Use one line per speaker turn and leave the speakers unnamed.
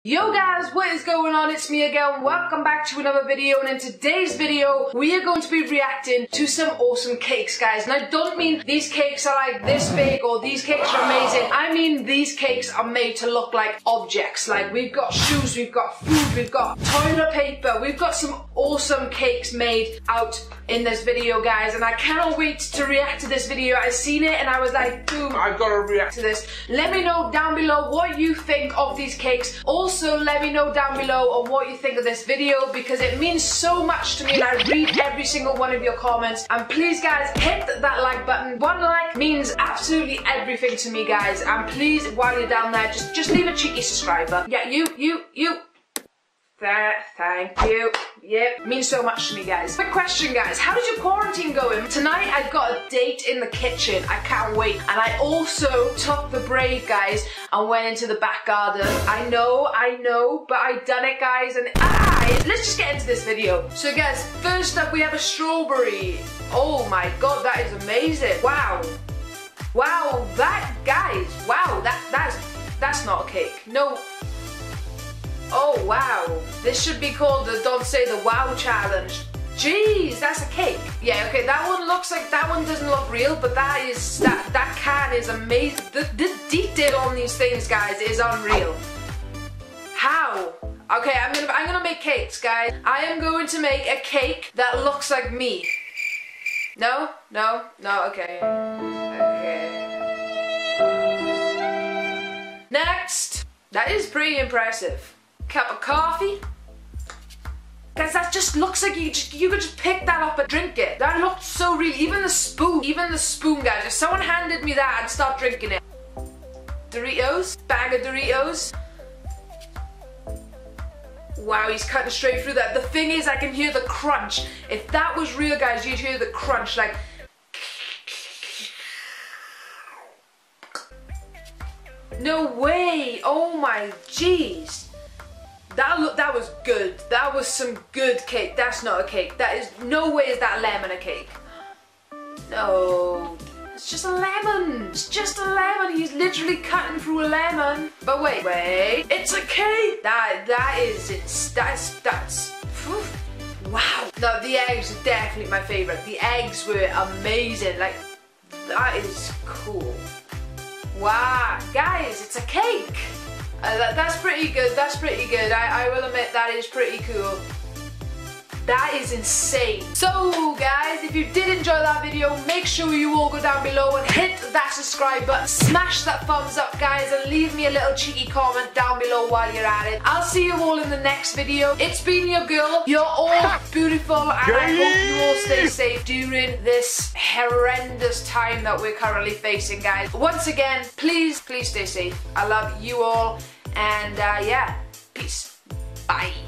Yo guys, what is going on? It's me again. Welcome back to another video, and in today's video we are going to be reacting to some awesome cakes, guys. And I don't mean these cakes are like this big or these cakes are amazing. I mean these cakes are made to look like objects. Like we've got shoes, we've got food, we've got toilet paper, we've got some awesome cakes made out in this video, guys, and I cannot wait to react to this video. I seen it and I was like, boom, I've got to react to this. Let me know down below what you think of these cakes. Also, let me know down below on what you think of this video, because it means so much to me and I read every single one of your comments. And please guys, hit that like button. One like means absolutely everything to me, guys. And please, while you're down there, just leave a cheeky subscriber. Yeah, you. Thank you. Yep, means so much to me, guys. Quick question, guys. How did your quarantine going? Tonight I've got a date in the kitchen. I can't wait. And I also took the break, guys, and went into the back garden. I know, but I done it, guys. And let's just get into this video. So guys, first up we have a strawberry. Oh my god, that is amazing. Wow, that's not a cake. No. Oh wow, this should be called the Don't Say the Wow Challenge. Jeez, that's a cake. Yeah, okay, that one looks like, that one doesn't look real, but that can is amazing. The detail on these things, guys, is unreal. How? Okay, I'm gonna make cakes, guys. I am going to make a cake that looks like me. No, okay. Next, that is pretty impressive. Cup of coffee. Guys, that just looks like you could just pick that up and drink it. That looked so real. Even the spoon, guys. If someone handed me that, I'd stop drinking it. Doritos, bag of Doritos. Wow, he's cutting straight through that. The thing is, I can hear the crunch. If that was real, guys, you'd hear the crunch, like. No way! Oh my jeez! That was good. That was some good cake. That's not a cake. That is, no way is that lemon a cake. No, it's just a lemon. It's just a lemon. He's literally cutting through a lemon. But wait, it's a cake. That's. Wow. No, the eggs are definitely my favorite. The eggs were amazing. Like, that is cool. Wow, guys, it's a cake. That's pretty good, I will admit that is pretty cool. That is insane. So guys, if you did enjoy that video, make sure you all go down below and hit that subscribe button. Smash that thumbs up, guys, and leave me a little cheeky comment down below while you're at it. I'll see you all in the next video. It's been your girl. You're all beautiful, and I hope you all stay safe during this horrendous time that we're currently facing, guys. Once again, please stay safe. I love you all, and yeah, peace. Bye.